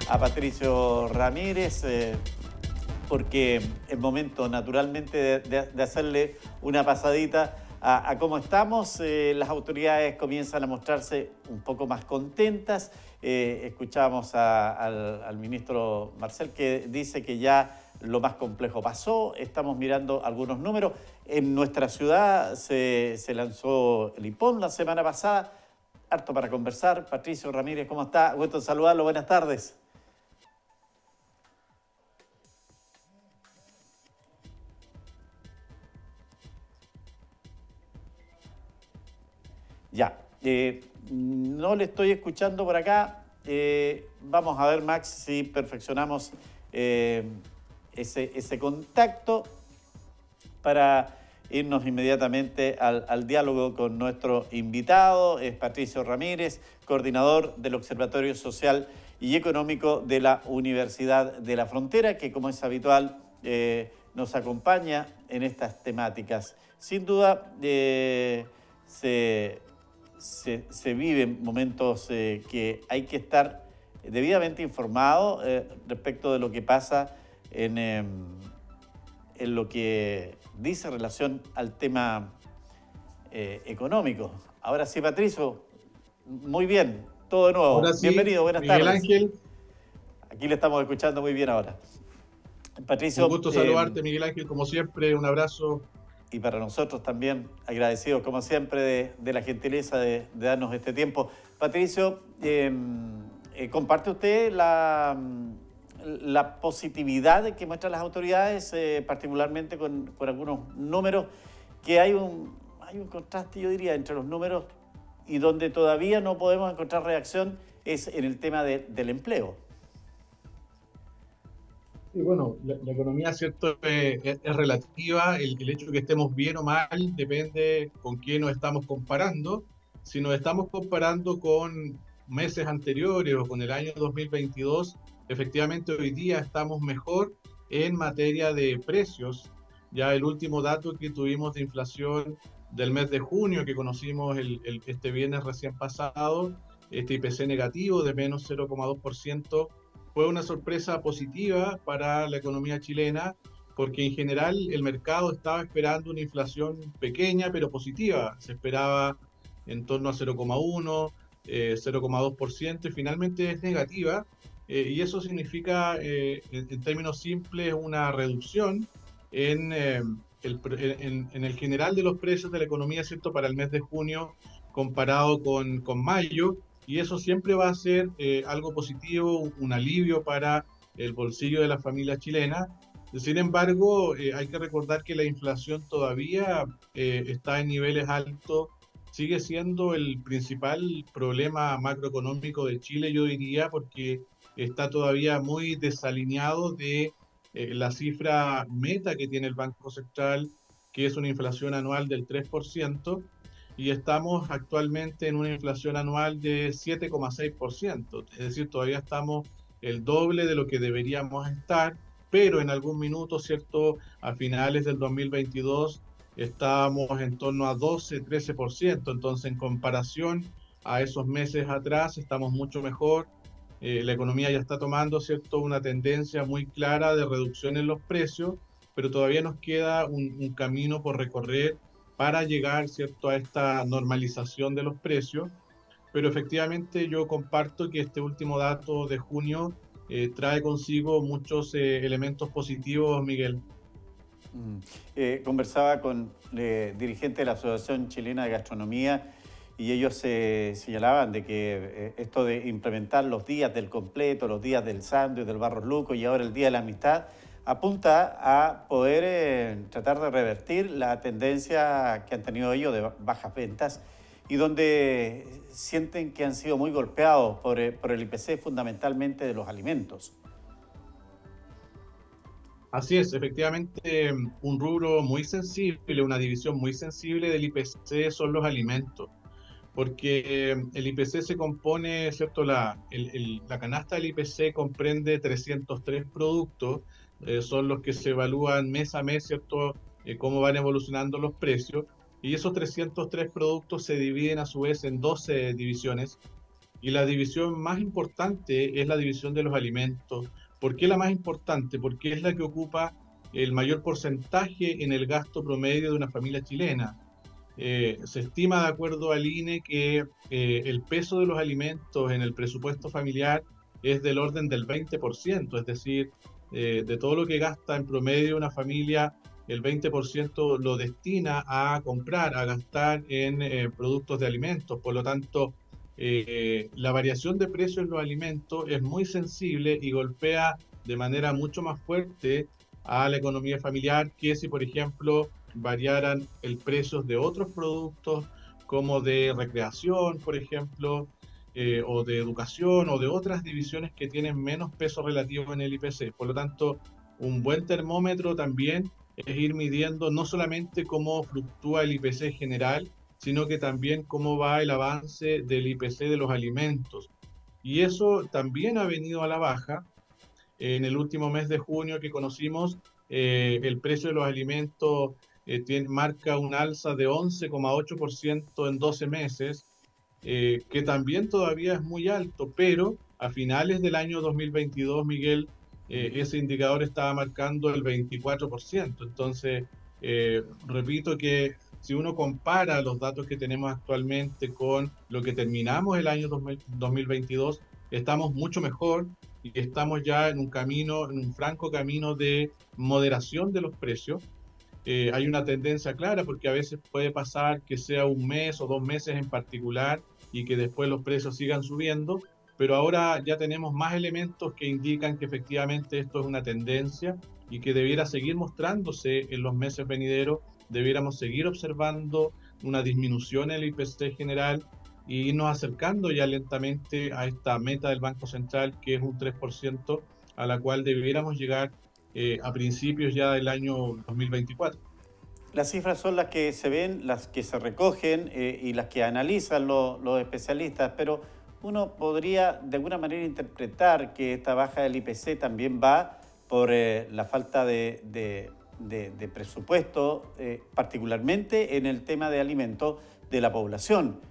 a Patricio Ramírez, porque es momento naturalmente de hacerle una pasadita a cómo estamos. Las autoridades comienzan a mostrarse un poco más contentas. Escuchábamos al ministro Marcel, que dice que ya lo más complejo pasó. Estamos mirando algunos números. En nuestra ciudad se lanzó el IPON la semana pasada. Harto para conversar. Patricio Ramírez, ¿cómo está? Gusto en saludarlo. Buenas tardes. Ya, no le estoy escuchando por acá. Vamos a ver, Max, si perfeccionamos ese contacto para irnos inmediatamente al diálogo con nuestro invitado. Es Patricio Ramírez, coordinador del Observatorio Social y Económico de la Universidad de la Frontera, que, como es habitual, nos acompaña en estas temáticas. Sin duda, se viven momentos que hay que estar debidamente informado respecto de lo que pasa en lo que dice en relación al tema económico. Ahora sí, Patricio, muy bien, todo de nuevo. Ahora sí, bienvenido, buenas Miguel tardes. Ángel. Aquí le estamos escuchando muy bien ahora. Patricio, Un gusto saludarte, Miguel Ángel, como siempre, un abrazo. Y para nosotros también, agradecidos como siempre de la gentileza de darnos este tiempo. Patricio, ¿comparte usted la positividad que muestran las autoridades, particularmente con algunos números, que hay un contraste, yo diría, entre los números y donde todavía no podemos encontrar reacción es en el tema del empleo? Y bueno, la economía, ¿cierto? Es relativa. El hecho de que estemos bien o mal depende con quién nos estamos comparando. Si nos estamos comparando con meses anteriores o con el año 2022, efectivamente hoy día estamos mejor en materia de precios. Ya el último dato que tuvimos de inflación del mes de junio, que conocimos este viernes recién pasado, este IPC negativo de menos 0,2%, fue una sorpresa positiva para la economía chilena, porque en general el mercado estaba esperando una inflación pequeña pero positiva. Se esperaba en torno a 0,1, 0,2%, y finalmente es negativa. Y eso significa, en términos simples, una reducción en, en el general de los precios de la economía, ¿cierto?, para el mes de junio comparado con mayo. Y eso siempre va a ser algo positivo, un alivio para el bolsillo de la familia chilena. Sin embargo, hay que recordar que la inflación todavía está en niveles altos, sigue siendo el principal problema macroeconómico de Chile, yo diría, porque está todavía muy desalineado de la cifra meta que tiene el Banco Central, que es una inflación anual del 3%. Y estamos actualmente en una inflación anual de 7,6%, es decir, todavía estamos el doble de lo que deberíamos estar, pero en algún minuto, ¿cierto?, a finales del 2022 estábamos en torno a 12-13%, entonces en comparación a esos meses atrás estamos mucho mejor. La economía ya está tomando, ¿cierto?, una tendencia muy clara de reducción en los precios, pero todavía nos queda un camino por recorrer para llegar, ¿cierto?, a esta normalización de los precios. Pero efectivamente yo comparto que este último dato de junio trae consigo muchos elementos positivos, Miguel. Conversaba con dirigentes de la Asociación Chilena de Gastronomía y ellos señalaban de que esto de implementar los días del completo, los días del sándwich, del Barros Luco y ahora el Día de la Amistad, apunta a poder tratar de revertir la tendencia que han tenido ellos de bajas ventas y donde sienten que han sido muy golpeados por el IPC, fundamentalmente de los alimentos. Así es, efectivamente, un rubro muy sensible, una división muy sensible del IPC son los alimentos, porque el IPC se compone, ¿cierto? La canasta del IPC comprende 303 productos, son los que se evalúan mes a mes, ¿cierto? Cómo van evolucionando los precios, y esos 303 productos se dividen a su vez en 12 divisiones, Y la división más importante es la división de los alimentos. ¿Por qué la más importante? Porque es la que ocupa el mayor porcentaje en el gasto promedio de una familia chilena. Se estima, de acuerdo al INE, que el peso de los alimentos en el presupuesto familiar es del orden del 20%, es decir, de todo lo que gasta en promedio una familia, el 20% lo destina a comprar, a gastar en productos de alimentos. Por lo tanto, la variación de precios en los alimentos es muy sensible y golpea de manera mucho más fuerte a la economía familiar que si, por ejemplo, variaran el precio de otros productos como de recreación, por ejemplo, o de educación o de otras divisiones que tienen menos peso relativo en el IPC. Por lo tanto, un buen termómetro también es ir midiendo no solamente cómo fluctúa el IPC general, sino que también cómo va el avance del IPC de los alimentos. Y eso también ha venido a la baja. En el último mes de junio que conocimos, el precio de los alimentos marca un alza de 11,8% en 12 meses, que también todavía es muy alto, pero a finales del año 2022, Miguel, ese indicador estaba marcando el 24%. Entonces, repito que si uno compara los datos que tenemos actualmente con lo que terminamos el año 2022, estamos mucho mejor y estamos ya en un camino, en un franco camino de moderación de los precios. Hay una tendencia clara porque a veces puede pasar que sea un mes o 2 meses en particular y que después los precios sigan subiendo, pero ahora ya tenemos más elementos que indican que efectivamente esto es una tendencia y que debiera seguir mostrándose en los meses venideros. Debiéramos seguir observando una disminución en el IPC general y irnos acercando ya lentamente a esta meta del Banco Central, que es un 3%, a la cual debiéramos llegar a principios ya del año 2024. Las cifras son las que se ven, las que se recogen y las que analizan los especialistas, pero uno podría de alguna manera interpretar que esta baja del IPC también va por la falta de presupuesto, particularmente en el tema de alimentos de la población.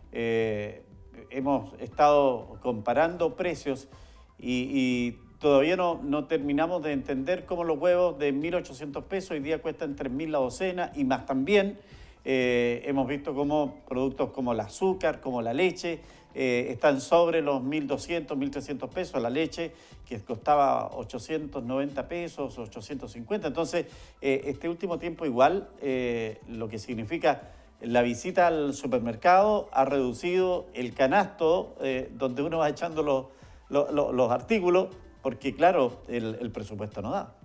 Hemos estado comparando precios y todavía no terminamos de entender cómo los huevos de 1.800 pesos hoy día cuestan 3.000 la docena y más también. Hemos visto cómo productos como el azúcar, como la leche, están sobre los 1.200, 1.300 pesos. La leche que costaba 890 pesos, 850. Entonces, este último tiempo igual, lo que significa la visita al supermercado ha reducido el canasto donde uno va echando los artículos, porque claro, el presupuesto no da.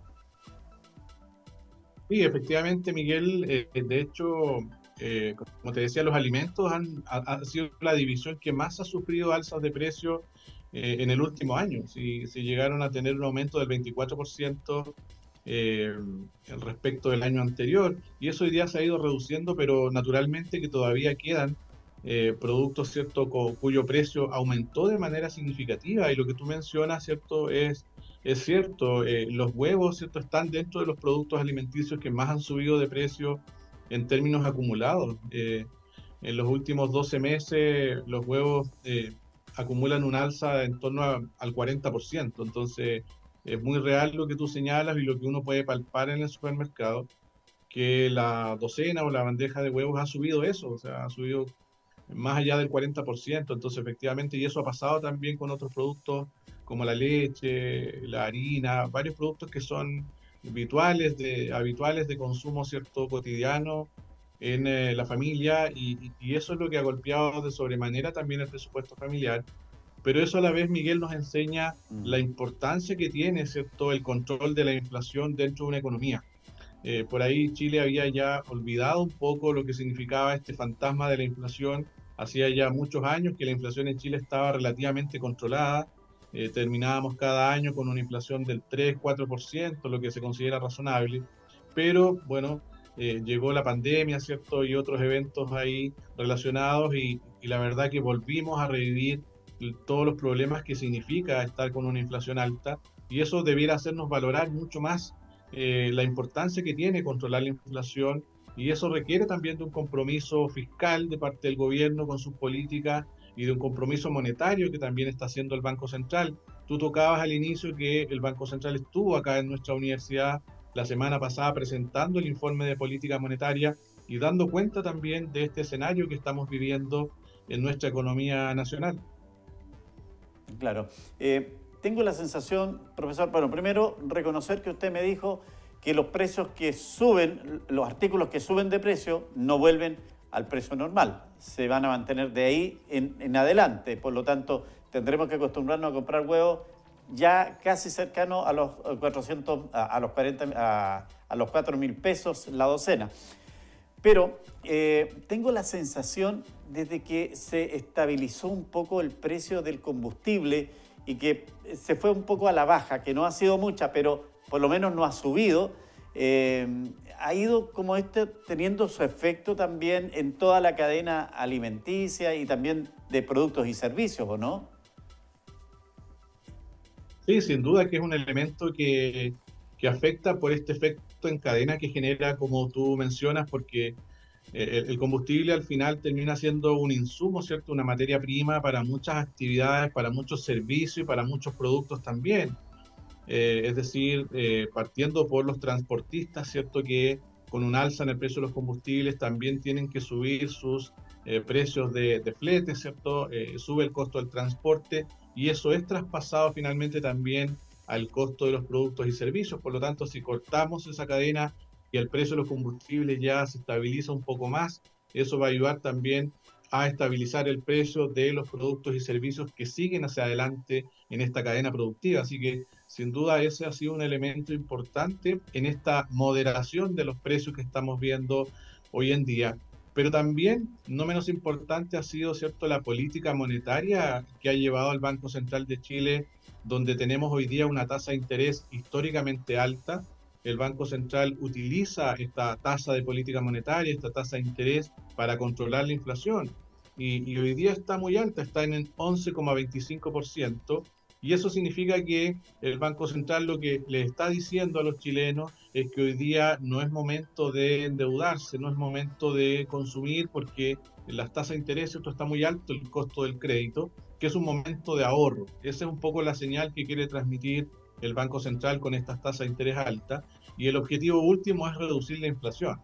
Sí, efectivamente, Miguel, de hecho, como te decía, los alimentos ha sido la división que más ha sufrido alzas de precio en el último año. Si llegaron a tener un aumento del 24% respecto del año anterior, y eso hoy día se ha ido reduciendo, pero naturalmente que todavía quedan productos, ¿cierto?, cuyo precio aumentó de manera significativa, y lo que tú mencionas, ¿cierto?, es cierto. Los huevos, ¿cierto?, están dentro de los productos alimenticios que más han subido de precio en términos acumulados. En los últimos 12 meses, los huevos acumulan un alza en torno al 40%. Entonces, es muy real lo que tú señalas y lo que uno puede palpar en el supermercado, que la docena o la bandeja de huevos ha subido eso, o sea, ha subido más allá del 40%. Entonces, efectivamente, y eso ha pasado también con otros productos como la leche, la harina, varios productos que son habituales de consumo, ¿cierto?, cotidiano en la familia, y eso es lo que ha golpeado de sobremanera también el presupuesto familiar. Pero eso a la vez, Miguel, nos enseña la importancia que tiene, ¿cierto?, el control de la inflación dentro de una economía. Por ahí Chile había ya olvidado un poco lo que significaba este fantasma de la inflación. Hacía ya muchos años que la inflación en Chile estaba relativamente controlada. Terminábamos cada año con una inflación del 3-4%, lo que se considera razonable. Pero bueno, llegó la pandemia, ¿cierto? Y otros eventos ahí relacionados, y la verdad que volvimos a revivir todos los problemas que significa estar con una inflación alta, y eso debiera hacernos valorar mucho más la importancia que tiene controlar la inflación, y eso requiere también de un compromiso fiscal de parte del gobierno con sus políticas y de un compromiso monetario que también está haciendo el Banco Central. Tú tocabas al inicio que el Banco Central estuvo acá en nuestra universidad la semana pasada presentando el informe de política monetaria y dando cuenta también de este escenario que estamos viviendo en nuestra economía nacional. Claro. Tengo la sensación, profesor, bueno, primero reconocer que usted me dijo que los precios que suben, los artículos que suben de precio, no vuelven al precio normal, se van a mantener de ahí en adelante, por lo tanto tendremos que acostumbrarnos a comprar huevos ya casi cercano a los 400, a los 40, a los 4.000 pesos la docena. Pero tengo la sensación desde que se estabilizó un poco el precio del combustible y que se fue un poco a la baja, que no ha sido mucha, pero por lo menos no ha subido, ha ido como teniendo su efecto también en toda la cadena alimenticia y también de productos y servicios, ¿o no? Sí, sin duda que es un elemento que afecta por este efecto en cadena que genera, como tú mencionas, porque el combustible al final termina siendo un insumo, ¿cierto? Una materia prima para muchas actividades, para muchos servicios y para muchos productos también. Es decir, partiendo por los transportistas, ¿cierto? Que con un alza en el precio de los combustibles también tienen que subir sus precios de flete, ¿cierto? Sube el costo del transporte y eso es traspasado finalmente también al costo de los productos y servicios. Por lo tanto, si cortamos esa cadena y el precio de los combustibles ya se estabiliza un poco más, eso va a ayudar también a estabilizar el precio de los productos y servicios que siguen hacia adelante en esta cadena productiva. Así que sin duda ese ha sido un elemento importante en esta moderación de los precios que estamos viendo hoy en día. Pero también, no menos importante, ha sido, ¿cierto?, la política monetaria que ha llevado al Banco Central de Chile, donde tenemos hoy día una tasa de interés históricamente alta. El Banco Central utiliza esta tasa de política monetaria, esta tasa de interés para controlar la inflación. Y hoy día está muy alta, está en el 11,25%, y eso significa que el Banco Central lo que le está diciendo a los chilenos es que hoy día no es momento de endeudarse, no es momento de consumir porque las tasas de interés, esto está muy alto, el costo del crédito, que es un momento de ahorro. Esa es un poco la señal que quiere transmitir el Banco Central con estas tasas de interés altas, y el objetivo último es reducir la inflación.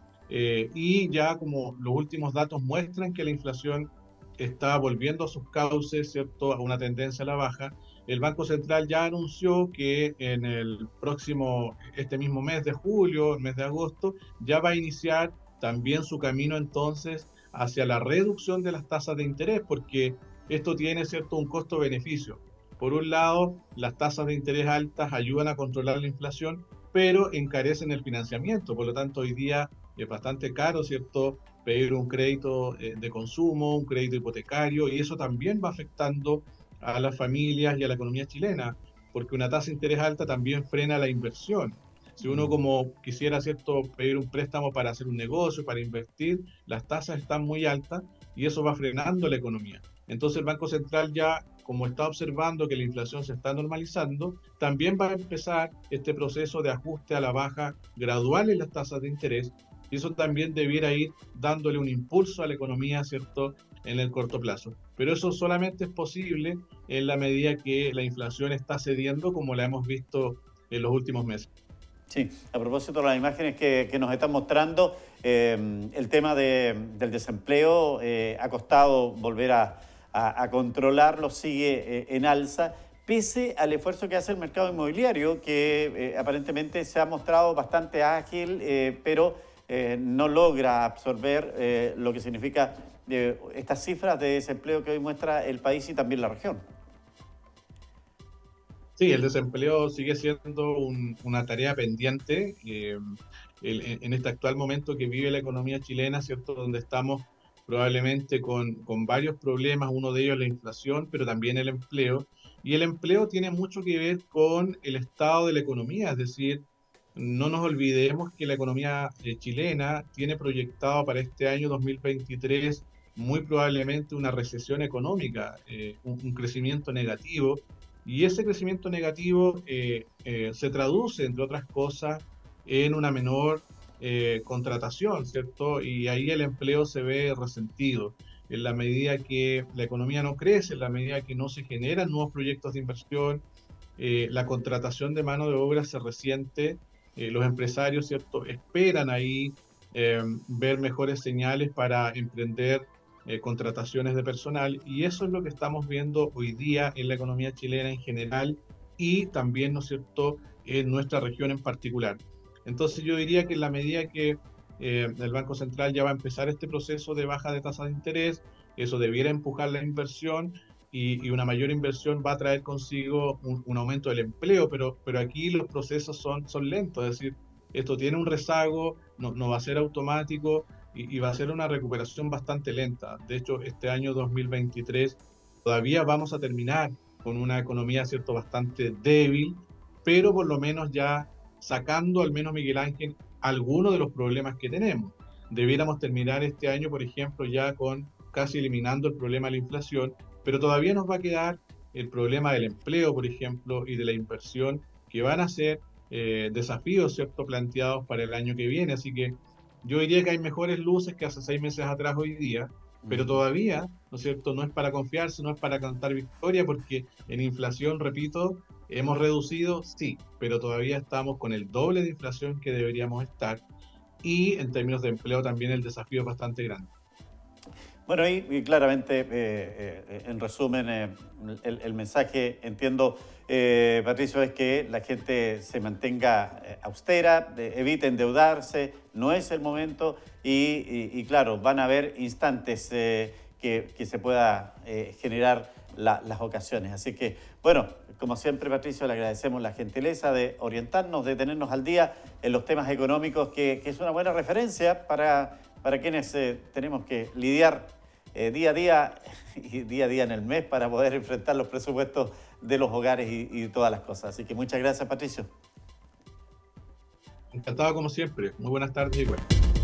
Y ya como los últimos datos muestran que la inflación está volviendo a sus cauces, ¿cierto?, a una tendencia a la baja, el Banco Central ya anunció que en el próximo, este mismo mes de julio, el mes de agosto, ya va a iniciar también su camino entonces hacia la reducción de las tasas de interés, porque esto tiene, ¿cierto?, un costo-beneficio. Por un lado, las tasas de interés altas ayudan a controlar la inflación, pero encarecen el financiamiento. Por lo tanto, hoy día es bastante caro, ¿cierto?, pedir un crédito de consumo, un crédito hipotecario, y eso también va afectando a las familias y a la economía chilena, porque una tasa de interés alta también frena la inversión. Si uno como quisiera, ¿cierto?, pedir un préstamo para hacer un negocio, para invertir, las tasas están muy altas y eso va frenando la economía. Entonces el Banco Central ya, como está observando que la inflación se está normalizando, también va a empezar este proceso de ajuste a la baja gradual en las tasas de interés, y eso también debiera ir dándole un impulso a la economía, ¿cierto?, en el corto plazo. Pero eso solamente es posible en la medida que la inflación está cediendo, como la hemos visto en los últimos meses. Sí, a propósito de las imágenes que nos están mostrando, el tema del desempleo ha costado volver a controlarlo, sigue en alza, pese al esfuerzo que hace el mercado inmobiliario, que aparentemente se ha mostrado bastante ágil, pero no logra absorber lo que significa estas cifras de desempleo que hoy muestra el país y también la región. Sí, el desempleo sigue siendo una tarea pendiente en este actual momento que vive la economía chilena, ¿cierto? Donde estamos probablemente con varios problemas, uno de ellos la inflación, pero también el empleo. Y el empleo tiene mucho que ver con el estado de la economía, es decir, no nos olvidemos que la economía chilena tiene proyectado para este año 2023 muy probablemente una recesión económica, un crecimiento negativo, y ese crecimiento negativo se traduce, entre otras cosas, en una menor contratación, ¿cierto? Y ahí el empleo se ve resentido. en la medida que la economía no crece, en la medida que no se generan nuevos proyectos de inversión, la contratación de mano de obra se resiente, los empresarios, ¿cierto?, esperan ahí ver mejores señales para emprender contrataciones de personal, y eso es lo que estamos viendo hoy día en la economía chilena en general y también, ¿no es cierto?, en nuestra región en particular. Entonces yo diría que en la medida que el Banco Central ya va a empezar este proceso de baja de tasa de interés, eso debiera empujar la inversión, y una mayor inversión va a traer consigo un aumento del empleo, pero aquí los procesos son lentos, es decir, esto tiene un rezago, no va a ser automático, y va a ser una recuperación bastante lenta. De hecho, este año 2023 todavía vamos a terminar con una economía, ¿cierto?, bastante débil, pero por lo menos ya sacando, al menos Miguel Ángel, algunos de los problemas que tenemos. Debiéramos terminar este año, por ejemplo, ya con casi eliminando el problema de la inflación, pero todavía nos va a quedar el problema del empleo, por ejemplo, y de la inversión, que van a ser desafíos, ¿cierto?, planteados para el año que viene. Así que yo diría que hay mejores luces que hace 6 meses atrás hoy día, pero todavía, ¿no es cierto?, no es para confiarse, no es para cantar victoria, porque en inflación, repito, hemos reducido, sí, pero todavía estamos con el doble de inflación que deberíamos estar, y en términos de empleo también el desafío es bastante grande. Bueno, y claramente, en resumen, el mensaje, entiendo, Patricio, es que la gente se mantenga austera, evite endeudarse, no es el momento y claro, van a haber instantes que se pueda generar las ocasiones. Así que, bueno, como siempre, Patricio, le agradecemos la gentileza de orientarnos, de tenernos al día en los temas económicos, que es una buena referencia para quienes tenemos que lidiar día a día y día a día en el mes para poder enfrentar los presupuestos de los hogares y todas las cosas. Así que muchas gracias, Patricio. Encantado como siempre. Muy buenas tardes y bueno.